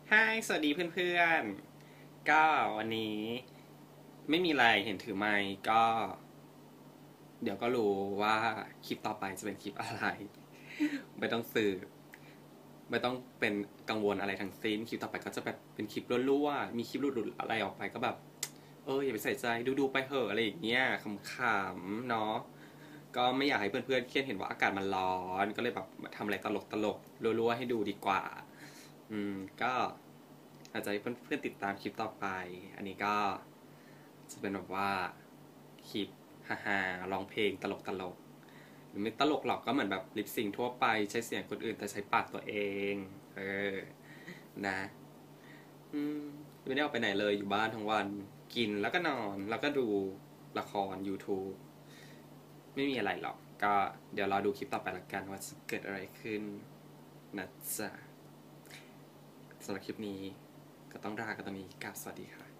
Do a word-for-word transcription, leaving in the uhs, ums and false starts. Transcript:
ฮายสวัสดีเพื่อนๆ ก็วันนี้ไม่มีอะไรเห็นถือไมค์ก็เดี๋ยวก็รู้ว่าคลิปต่อไปจะเป็นคลิปอะไรไม่ต้องสืบไม่ต้องเป็นกังวลอะไรทั้งสิ้นคลิปต่อไปก็จะแบบเป็นคลิปรั่วๆมีคลิปหลุดๆอะไรออกไปก็แบบเอออย่าไปใส่ใจดูๆไปเหอะอะไรอย่างเงี้ยขำๆเนาะก็ไม่อยากให้เพื่อนๆเครียดเห็นว่าอากาศมันร้อนก็เลยแบบทำอะไรตลกๆรั่วๆให้ดูดีกว่าอืมก็ อาจจะให้เพื่อนๆติดตามคลิปต่อไป อันนี้ก็จะเป็นแบบว่าคลิปฮ่าๆร้องเพลงตลกๆหรือไม่ตลกหรอกก็เหมือนแบบลิปซิงทั่วไปใช้เสียงคนอื่นแต่ใช้ปากตัวเองเออนะอืมไม่ได้ออกไปไหนเลยอยู่บ้านทั้งวันกินแล้วก็นอนแล้วก็ดูละคร YouTube ไม่มีอะไรหรอกก็เดี๋ยวรอดูคลิปต่อไปละกันว่าจะเกิดอะไรขึ้นนะจ๊ะสำหรับคลิปนี้ก็ต้องลากันตรงนี้กับสวัสดีค่ะ